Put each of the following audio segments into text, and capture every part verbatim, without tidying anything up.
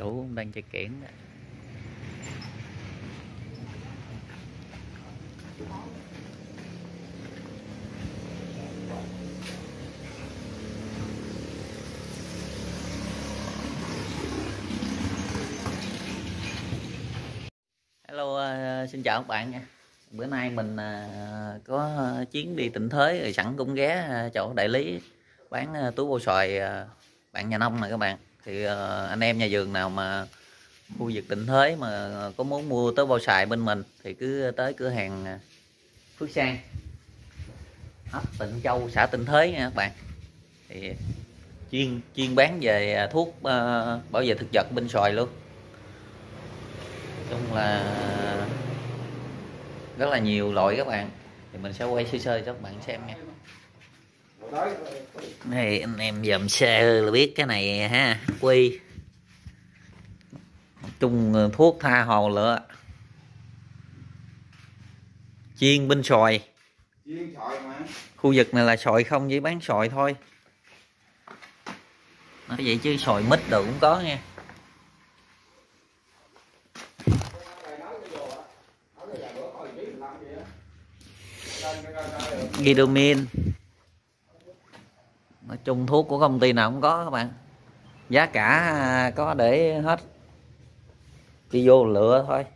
chủ đang chạy kiển đó. Hello, uh, xin chào các bạn nha. Bữa nay mình uh, có chuyến đi Tịnh Thới rồi sẵn cũng ghé uh, chỗ đại lý bán uh, túi bô xoài uh, bạn nhà nông này các bạn. Thì uh, anh em nhà vườn nào mà khu vực Tịnh Thới mà có muốn mua túi bô xoài bên mình thì cứ tới cửa hàng Phước Sang, ấp Tịnh Châu, xã Tịnh Thới nha các bạn. Thì chuyên chuyên bán về thuốc uh, bảo vệ thực vật bên xoài luôn. Chung là rất là nhiều loại các bạn, thì mình sẽ quay sơ sơ cho các bạn xem nha. Này anh em dòm sơ là biết cái này ha, quy chung thuốc tha hồ lửa, chuyên bên xoài. Khu vực này là xoài không, chỉ bán xoài thôi. Nói vậy chứ xoài mít đồ cũng có nha. Gidomin, nói chung thuốc của công ty nào cũng có các bạn, giá cả có để hết, chỉ vô lựa thôi.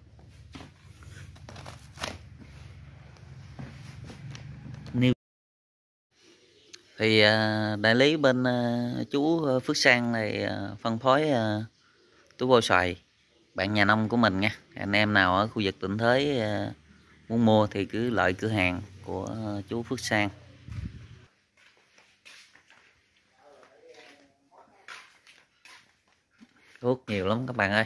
Thì đại lý bên chú Phước Sang này phân phối túi bô xoài bạn nhà nông của mình nha. Anh em nào ở khu vực Tịnh Thới muốn mua thì cứ lại cửa hàng của chú Phước Sang. Thuốc nhiều lắm các bạn ơi.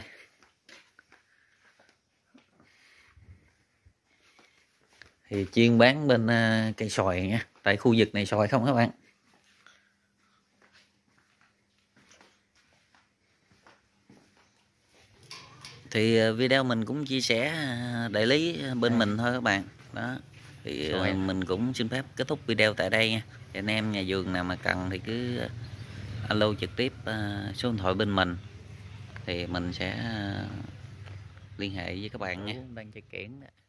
Thì chuyên bán bên cây xoài nha, tại khu vực này xoài không các bạn. Thì video mình cũng chia sẻ đại lý bên mình thôi các bạn. Đó. Thì Rồi. mình cũng xin phép kết thúc video tại đây nha. Thì anh em nhà vườn nào mà cần thì cứ alo trực tiếp số điện thoại bên mình, thì mình sẽ liên hệ với các bạn nha. Đang chạy kiển.